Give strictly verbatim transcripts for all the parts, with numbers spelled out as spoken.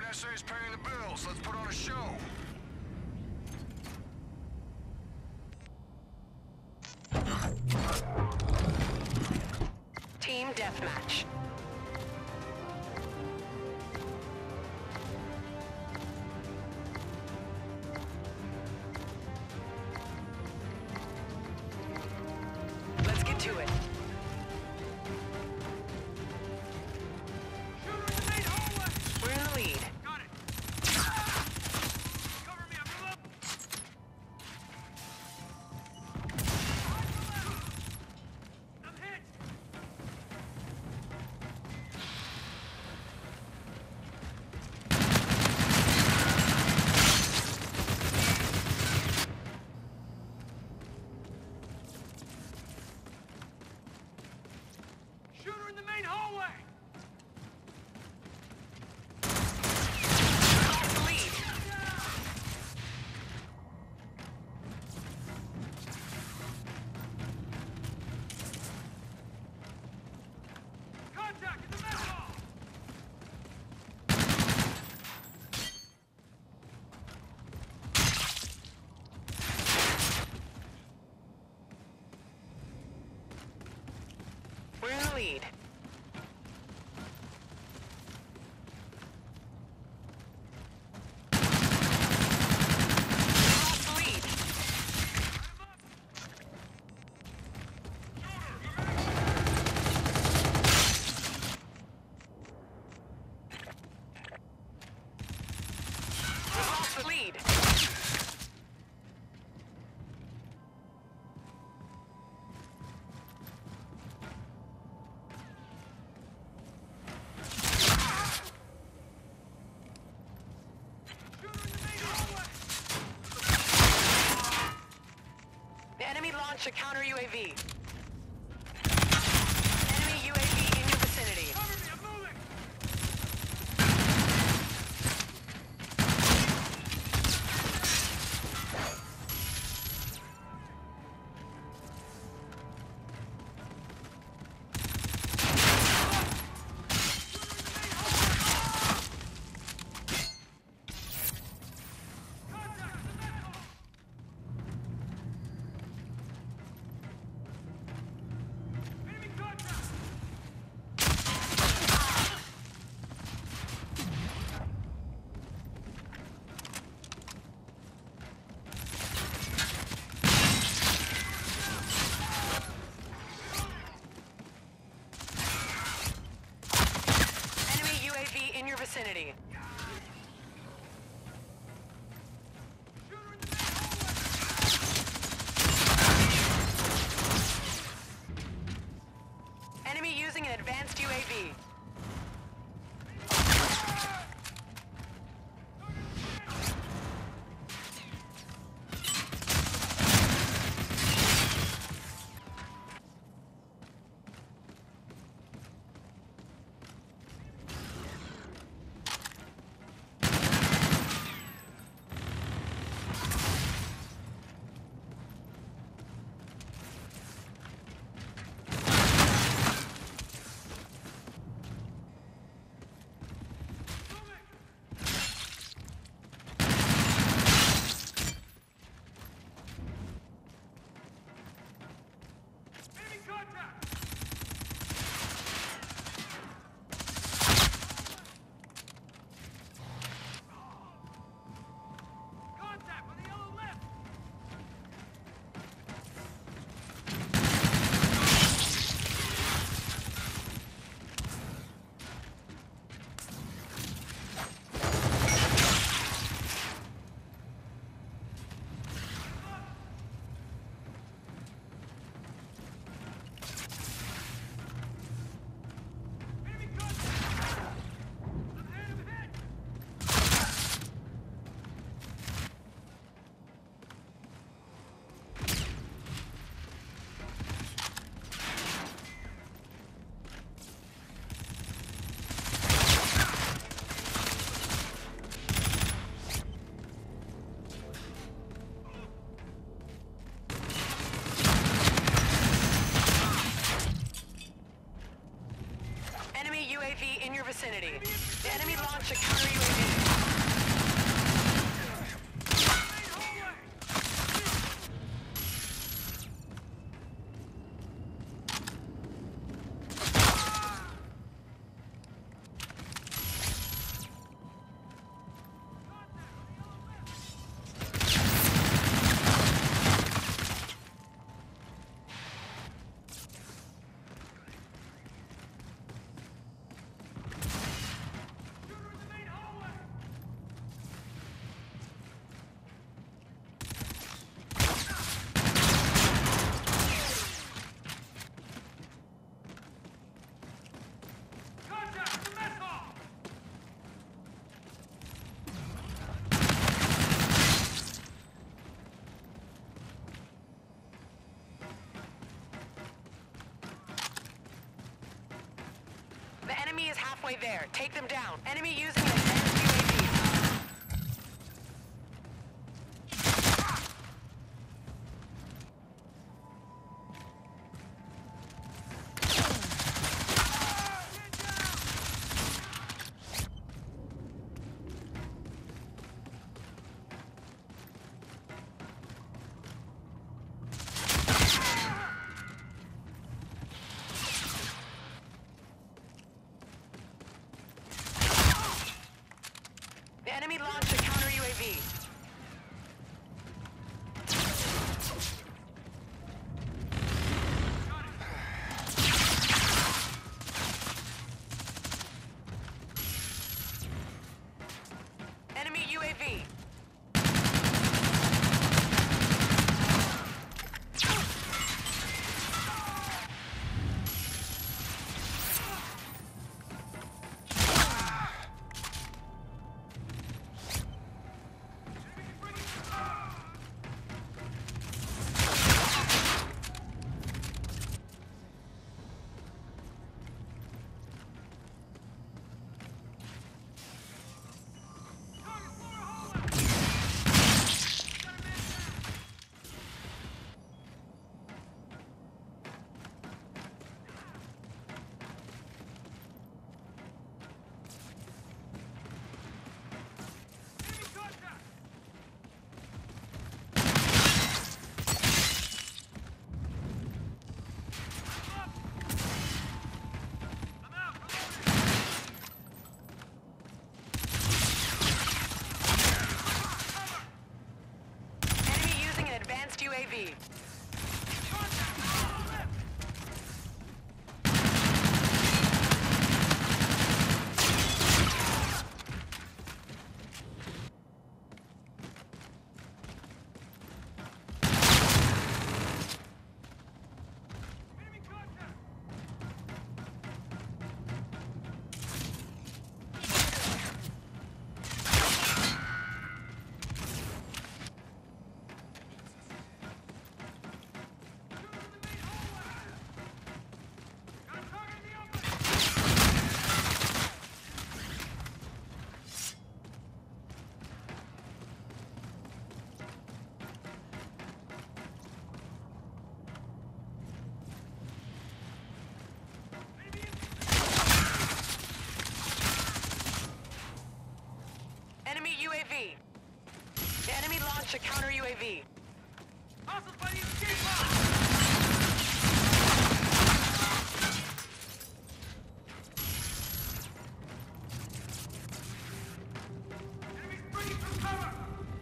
S A's paying the bills. Let's put on a show. Team deathmatch. Let's get to it. We're in the lead. Got it. Cover me, I'm reloading. I'm hit. Shooter in the main hallway. Lost the lead. Contact in the mess hall. We're in the lead. Lost the lead. We lost the lead. Shooter in the main hallway. The enemy launched a counter U A V. Enemy U A V in your vicinity. Cover me, I'm moving. Contact in the mess hall. Enemy contact. Enemy U A V in your vicinity. Shooter in the main hallway. Enemy using an advanced U A V. vicinity. The enemy launched a counter U A V. Main hallway! Shooter in the main hallway! Contact! The mess hall! The enemy is halfway there. Take them down. Enemy using an advanced U A V. The enemy launched a counter U A V. Enemy U A V. Target floor hallway! Got a man down! Enemy contact! I'm up! I'm out! Reloading! Enemy using an advanced U A V. Contact! Follow left! Enemy contact! Shooter in the main hallway! Got a target in the open! Enemy in- Enemy U A V. The enemy launched a counter U A V. Hostiles by the escape pod! Enemies bringing some cover!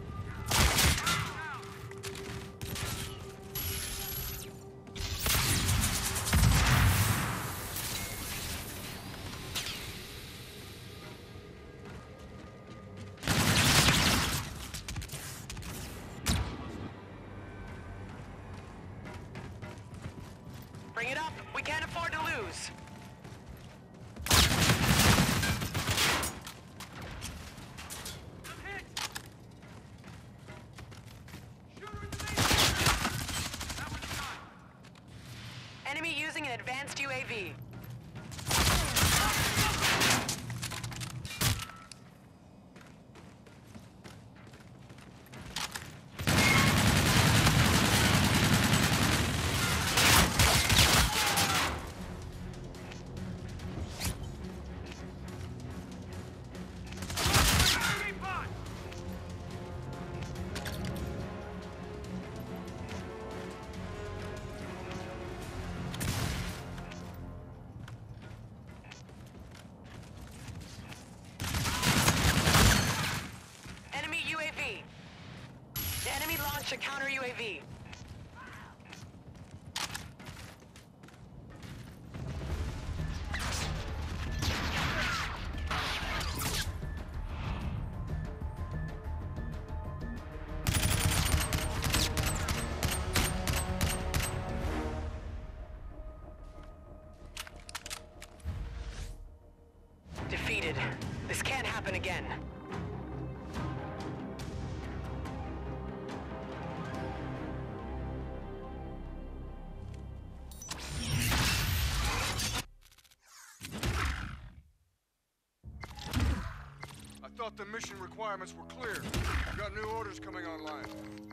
Down! Bring it up. We can't afford to lose. I'm hit! Shooter in the main hallway! That one's done! Enemy using an advanced U A V. launched a counter U A V. Defeated. This can't happen again. I thought the mission requirements were clear. Got new orders coming online.